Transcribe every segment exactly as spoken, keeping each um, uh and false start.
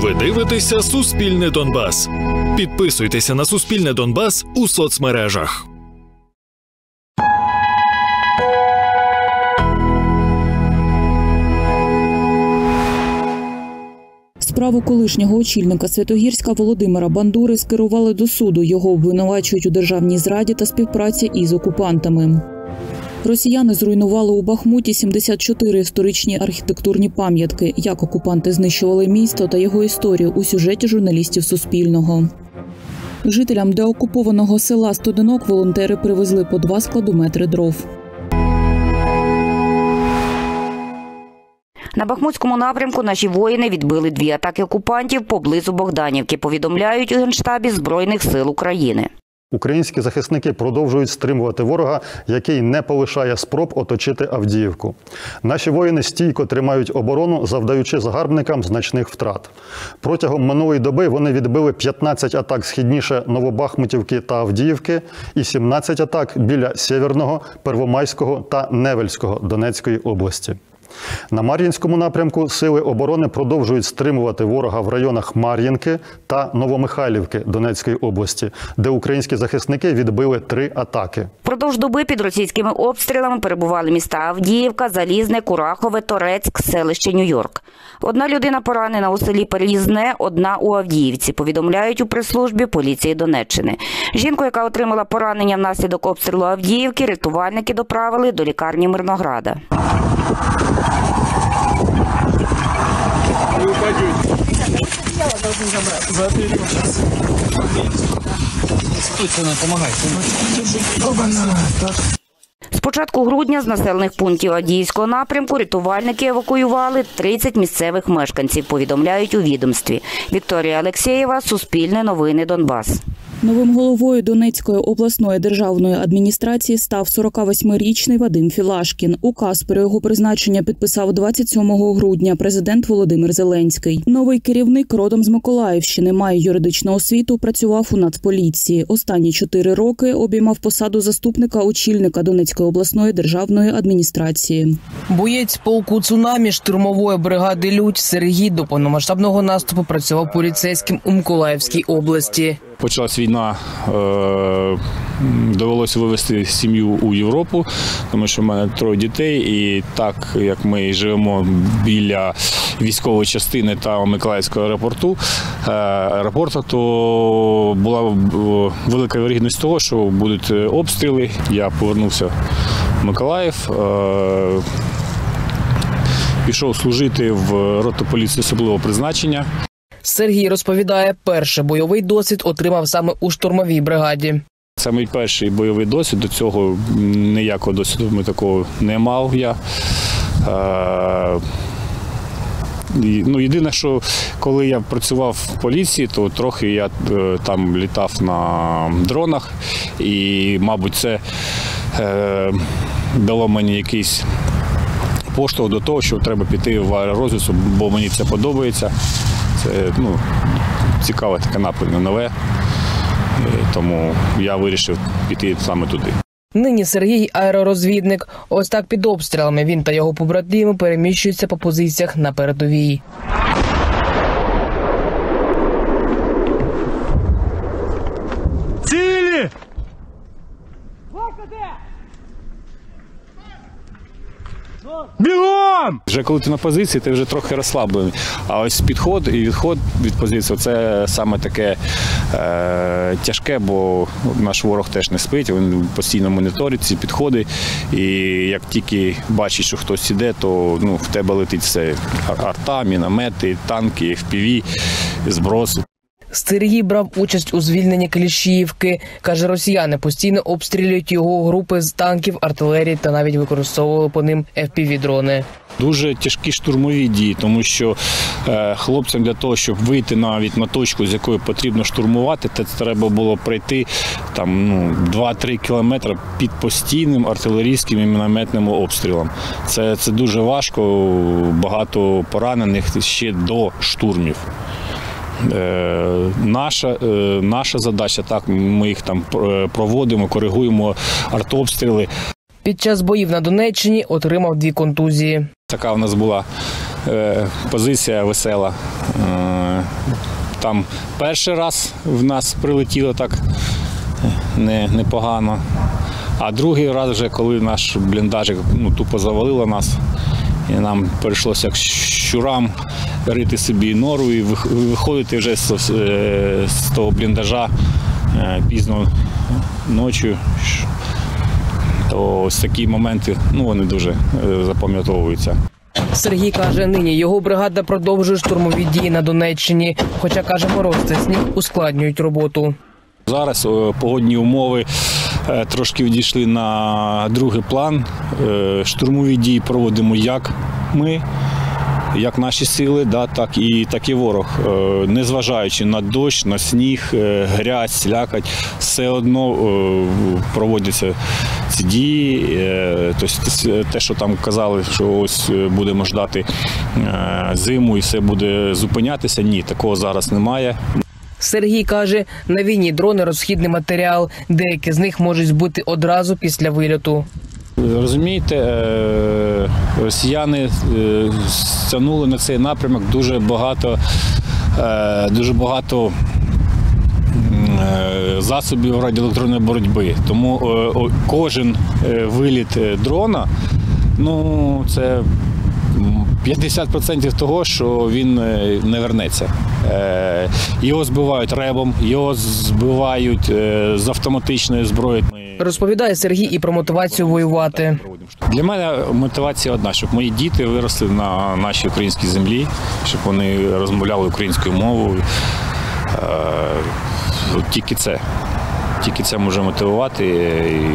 Ви дивитеся «Суспільне Донбас». Підписуйтеся на «Суспільне Донбас» у соцмережах. Справу колишнього очільника Святогірська Володимира Бандури скерували до суду. Його обвинувачують у державній зраді та співпраці із окупантами. Росіяни зруйнували у Бахмуті сімдесят чотири історичні архітектурні пам'ятки. Як окупанти знищували місто та його історію у сюжеті журналістів Суспільного. Жителям деокупованого села Стодинок волонтери привезли по два складометри дров. На Бахмутському напрямку наші воїни відбили дві атаки окупантів поблизу Богданівки, повідомляють у Генштабі Збройних сил України. Українські захисники продовжують стримувати ворога, який не полишає спроб оточити Авдіївку. Наші воїни стійко тримають оборону, завдаючи загарбникам значних втрат. Протягом минулої доби вони відбили п'ятнадцять атак східніше Новобахмутівки та Авдіївки і сімнадцять атак біля Сєвєрного, Первомайського та Невельського Донецької області. На Мар'їнському напрямку сили оборони продовжують стримувати ворога в районах Мар'їнки та Новомихайлівки Донецької області, де українські захисники відбили три атаки. Впродовж доби під російськими обстрілами перебували міста Авдіївка, Залізне, Курахове, Торецьк, селище Нью-Йорк. Одна людина поранена у селі Переїзне, одна у Авдіївці, повідомляють у прес-службі поліції Донеччини. Жінку, яка отримала поранення внаслідок обстрілу Авдіївки, рятувальники доправили до лікарні Мирнограда. З початку грудня з населених пунктів Авдіївського напрямку рятувальники евакуювали тридцять місцевих мешканців, повідомляють у відомстві. Вікторія Алексєєва, Суспільне новини, Донбас. Новим головою Донецької обласної державної адміністрації став сорокавосьмирічний Вадим Філашкін. Указ про його призначення підписав двадцять сьомого грудня президент Володимир Зеленський. Новий керівник родом з Миколаївщини, має юридичну освіту, працював у Нацполіції. Останні чотири роки обіймав посаду заступника очільника Донецької обласної державної адміністрації. Боєць полку «Цунамі» штурмової бригади «Людь» Сергій до повномасштабного наступу працював поліцейським у Миколаївській області. Почалась війна, довелося вивезти сім'ю у Європу, тому що в мене троє дітей, і так як ми живемо біля військової частини та Миколаївського аеропорту, аеропорту, то була велика вірогідність того, що будуть обстріли. Я повернувся в Миколаїв, пішов служити в роту поліції особливого призначення. Сергій розповідає, перший бойовий досвід отримав саме у штурмовій бригаді. Це мій перший бойовий досвід, до цього ніякого досвіду ми такого не мав я. Ну, єдине, що коли я працював в поліції, то трохи я там літав на дронах і, мабуть, це е, дало мені якийсь поштовх до того, що треба піти в аеророзвідку, бо мені це подобається. Це ну, цікаве таке напрямок, нове, тому я вирішив піти саме туди. Нині Сергій – аеророзвідник. Ось так під обстрілами він та його побратими переміщуються по позиціях на передовій. Цілі! Бігом! Вже коли ти на позиції, ти вже трохи розслаблений. А ось підход і відход від позиції – це саме таке е, тяжке, бо наш ворог теж не спить, він постійно моніторить ці підходи. І як тільки бачить, що хтось іде, то ну, в тебе летить все – арта, міномети, танки, еф пі ві, зброси. Сергій брав участь у звільненні Кліщіївки. Каже, росіяни постійно обстрілюють його групи з танків, артилерії та навіть використовували по ним еф пі ві-дрони. Дуже тяжкі штурмові дії, тому що е, хлопцям для того, щоб вийти навіть на точку, з якої потрібно штурмувати, це треба було пройти там, ну, два-три кілометри під постійним артилерійським і мінометним обстрілом. Це, це дуже важко, багато поранених ще до штурмів. Е, наша, е, наша задача, так, ми їх там проводимо, коригуємо артобстріли. Під час боїв на Донеччині отримав дві контузії. Така у нас була е, позиція весела. Е, Там перший раз в нас прилетіло так не, непогано, а другий раз вже, коли наш бліндажик ну, тупо завалило нас, і нам прийшлося як щурам рити собі нору і виходити вже з, з того бліндажа пізно ночі. То ось такі моменти, ну, вони дуже запам'ятовуються. Сергій каже, нині його бригада продовжує штурмові дії на Донеччині, хоча, каже, мороз та сніг ускладнюють роботу. Зараз погодні умови трошки відійшли на другий план. Штурмові дії проводимо як ми, як наші сили, да, так і, так і ворог. Незважаючи на дощ, на сніг, грязь, слякоть, все одно проводяться ці дії. Тобто те, що там казали, що ось будемо ждати зиму і все буде зупинятися, ні, такого зараз немає. Сергій каже, на війні дрони – розхідний матеріал, деякі з них можуть збити одразу після вильоту. Розумієте, росіяни стягнули на цей напрямок дуже багато, дуже багато засобів радіоелектронної боротьби. Тому кожен виліт дрона, ну, це п'ятдесят відсотків того, що він не вернеться. Його збивають ребом, його збивають з автоматичної зброї. Розповідає Сергій і про мотивацію воювати. Для мене мотивація одна, щоб мої діти виросли на нашій українській землі, щоб вони розмовляли українською мовою. Тільки це. Тільки це може мотивувати, і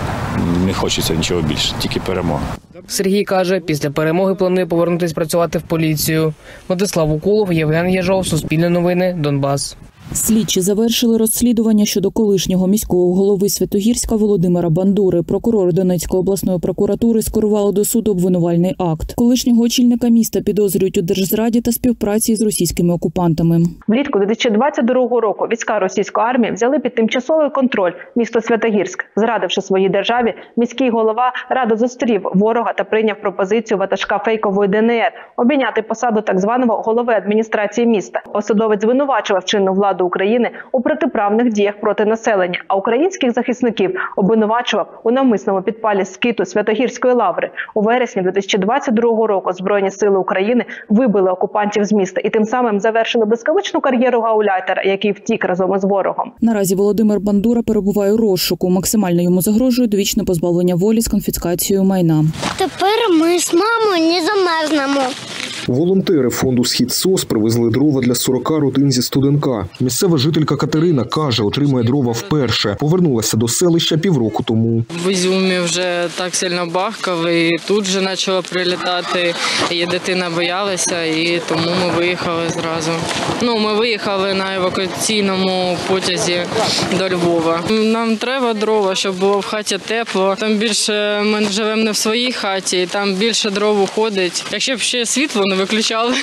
не хочеться нічого більше, тільки перемога. Сергій каже, після перемоги планує повернутися працювати в поліцію. Владислав Укулов, Євген Єжов, Суспільне новини, Донбас. Слідчі завершили розслідування щодо колишнього міського голови Святогірська Володимира Бандури. Прокурори Донецької обласної прокуратури скерували до суду обвинувальний акт. Колишнього очільника міста підозрюють у держзраді та співпраці з російськими окупантами. Влітку дві тисячі двадцять другого року війська російської армії взяли під тимчасовий контроль місто Святогірськ. Зрадивши своїй державі, міський голова радо зустрів ворога та прийняв пропозицію ватажка фейкової Де Ен Ер обійняти посаду так званого голови адміністрації міста. Посадовець звинувачував чинну владу України у протиправних діях проти населення, а українських захисників обвинувачував у навмисному підпалі скиту Святогірської лаври. У вересні дві тисячі двадцять другого року Збройні сили України вибили окупантів з міста і тим самим завершили блискавичну кар'єру гауляйтера, який втік разом із ворогом. Наразі Володимир Бандура перебуває у розшуку. Максимально йому загрожує довічне позбавлення волі з конфіскацією майна. Тепер ми з мамою не замерзнемо. Волонтери фонду «Схід СОС» привезли дрова для сорока родин зі Студенка. Місцева жителька Катерина каже, отримує дрова вперше. Повернулася до селища півроку тому. В Ізюмі вже так сильно бахкало, і тут вже почало прилітати. І дитина боялася, і тому ми виїхали зразу. Ну, ми виїхали на евакуаційному потязі до Львова. Нам треба дрова, щоб було в хаті тепло. Там більше ми живемо не в своїй хаті, там більше дров уходить. Якщо б ще світло не виключали.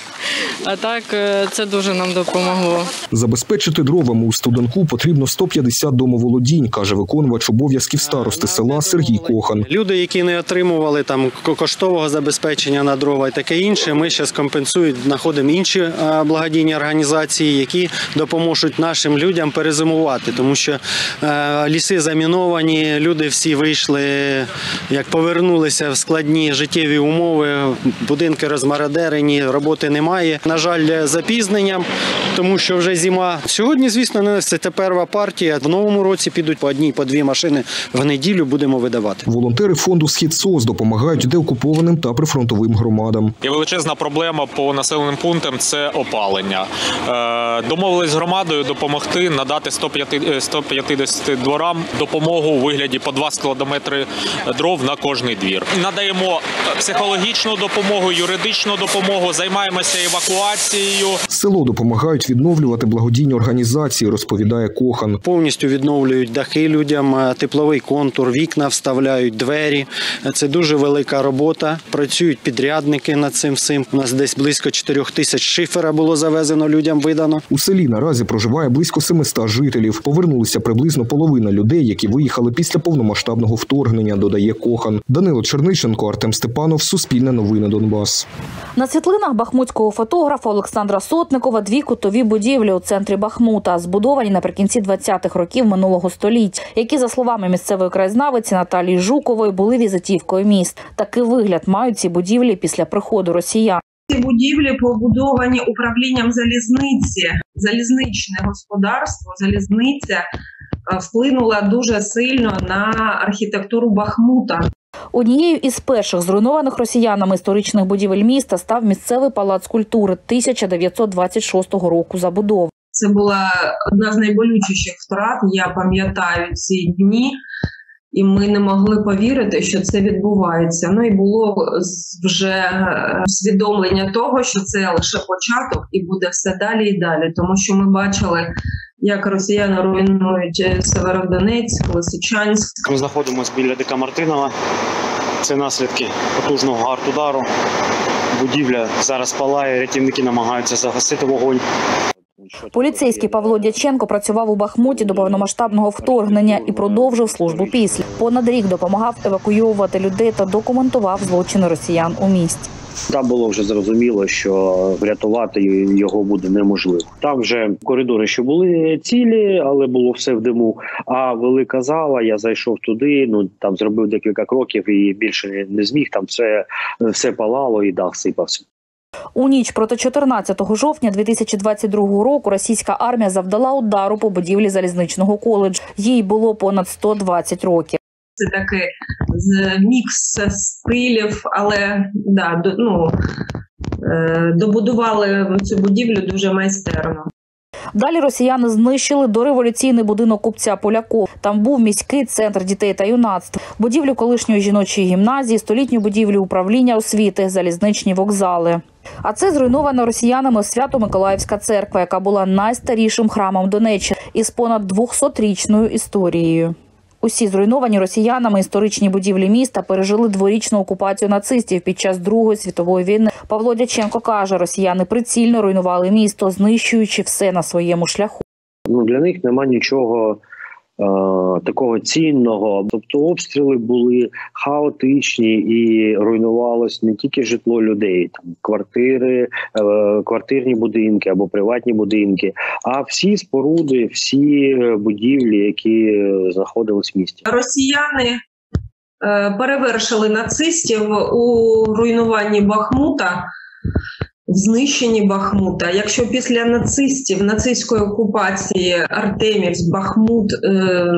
А так, це дуже нам допомогло. Забезпечити дровами у Студенку потрібно сто п'ятдесят домоволодінь, каже виконувач обов'язків старости села Сергій Кохан. Люди, які не отримували там коштового забезпечення на дрова і таке інше, ми зараз компенсуємо, знаходимо інші благодійні організації, які допоможуть нашим людям перезимувати, тому що ліси заміновані, люди всі вийшли, як повернулися в складні життєві умови, будинки розмародерені, роботи немає. На жаль, запізненням, тому що вже зима. Сьогодні, звісно, не це перша партія. В новому році підуть по одній, по дві машини в неділю будемо видавати. Волонтери фонду «Схід СОС» допомагають деокупованим та прифронтовим громадам. Є величезна проблема по населеним пунктам – це опалення. Домовились з громадою допомогти надати сто п'ятдесят дворам допомогу у вигляді по два складометри дров на кожний двір. Надаємо психологічну допомогу, юридичну допомогу, займаємося евакуацією. Село допомагають відновлювати благодійні організації, розповідає Кохан. Повністю відновлюють дахи людям, тепловий контур, вікна вставляють, двері. Це дуже велика робота. Працюють підрядники над цим всім. У нас десь близько чотирьох тисяч шифера було завезено, людям видано. У селі наразі проживає близько семисот жителів. Повернулися приблизно половина людей, які виїхали після повномасштабного вторгнення, додає Кохан. Данило Черниченко, Артем Степанов, Суспільне новини, Донбас. На світлинах бахмутського фотографа Олександра Сотникова дві кутові будівлі у центрі Бахмута, збудовані наприкінці двадцятих років минулого століття, які, за словами місцевої краєзнавиці Наталії Жукової, були візитівкою міст. Такий вигляд мають ці будівлі після приходу росіян. Ці будівлі побудовані управлінням залізниці. Залізничне господарство, залізниця вплинула дуже сильно на архітектуру Бахмута. Однією із перших зруйнованих росіянами історичних будівель міста став місцевий палац культури тисяча дев'ятсот двадцять шостого року забудови. Це була одна з найболючіших втрат, я пам'ятаю ці дні, і ми не могли повірити, що це відбувається. Ну і було вже усвідомлення того, що це лише початок і буде все далі і далі, тому що ми бачили, як росіяни руйнують Северодонецьк, Лисичанськ. Ми знаходимося біля ДК Мартинова. Це наслідки потужного артудару. Будівля зараз палає, рятівники намагаються загасити вогонь. Поліцейський Павло Дяченко працював у Бахмуті до повномасштабного вторгнення і продовжив службу після. Понад рік допомагав евакуйовувати людей та документував злочини росіян у місті. Там було вже зрозуміло, що врятувати його буде неможливо. Там вже коридори ще були цілі, але було все в диму. А велика зала, я зайшов туди, ну там зробив декілька кроків і більше не зміг. Там все, все палало і дах сипався. У ніч проти чотирнадцятого жовтня дві тисячі двадцять другого року російська армія завдала удару по будівлі залізничного коледжу. Їй було понад сто двадцять років. Це такий мікс стилів, але да, ну, добудували цю будівлю дуже майстерно. Далі росіяни знищили дореволюційний будинок купця Полякова. Там був міський центр дітей та юнацтва, будівлю колишньої жіночої гімназії, столітню будівлю управління освіти, залізничні вокзали. А це зруйнована росіянами Свято-Миколаївська церква, яка була найстарішим храмом Донеччини із понад двохсотрічною історією. Усі зруйновані росіянами історичні будівлі міста пережили дворічну окупацію нацистів під час Другої світової війни. Павло Дяченко каже, росіяни прицільно руйнували місто, знищуючи все на своєму шляху. Ну, для них нема нічого е, такого цінного. Тобто обстріли були хаотичні і руйнувалось не тільки житло людей, там квартири, е, квартирні будинки або приватні будинки, а всі споруди, всі будівлі, які знаходились в місті. Росіяни е, перевершили нацистів у руйнуванні Бахмута, в знищенні Бахмута. Якщо після нацистів, нацистської окупації Артемівськ, Бахмут, е,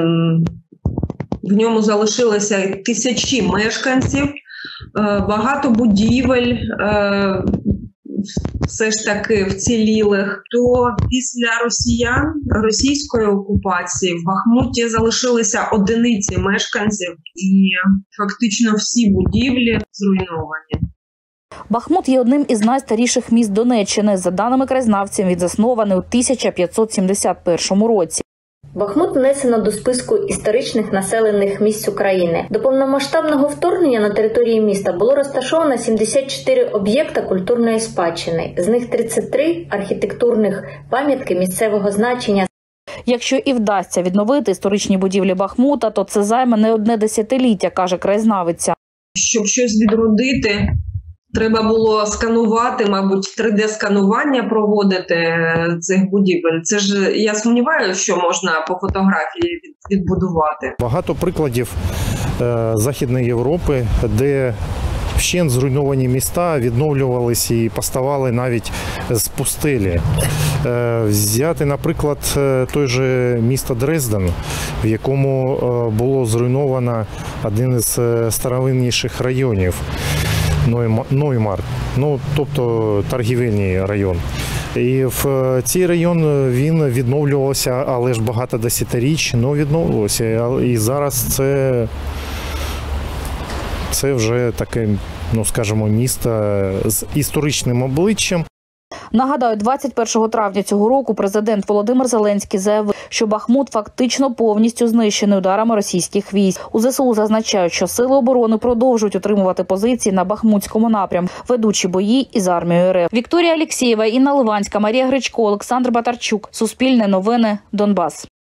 в ньому залишилося тисячі мешканців, е, багато будівель, е, все ж таки вцілілих, то після росіян, російської окупації в Бахмуті залишилися одиниці мешканців і фактично всі будівлі зруйновані. Бахмут є одним із найстаріших міст Донеччини. За даними краєзнавців, він заснований у тисяча п'ятсот сімдесят першому році. Бахмут внесено до списку історичних населених місць України. До повномасштабного вторгнення на території міста було розташовано сімдесят чотири об'єкта культурної спадщини. З них тридцять три архітектурних пам'ятки місцевого значення. Якщо і вдасться відновити історичні будівлі Бахмута, то це займе не одне десятиліття, каже краєзнавиця. Щоб щось відродити, треба було сканувати, мабуть, три де-сканування проводити цих будівель. Це ж, я сумніваюся, що можна по фотографії відбудувати. Багато прикладів е, Західної Європи, де вщент зруйновані міста відновлювалися і поставали навіть з пустелі. Е, взяти, наприклад, той же місто Дрезден, в якому е, було зруйновано один із старовинніших районів. Ноймарк, ну, тобто торгівельний район. І в цей район він відновлювався, але ж багато десятиріч, ну, відновлювався. І зараз це, це вже таке, ну, скажімо, місто з історичним обличчям. Нагадаю, двадцять першого травня цього року президент Володимир Зеленський заявив, що Бахмут фактично повністю знищений ударами російських військ. У зе се у зазначають, що сили оборони продовжують утримувати позиції на Бахмутському напрямку, ведучи бої із армією ер еф. Вікторія Алєксєєва, Інна Ливанська, Марія Гречко, Олександр Батарчук. Суспільне новини, Донбас.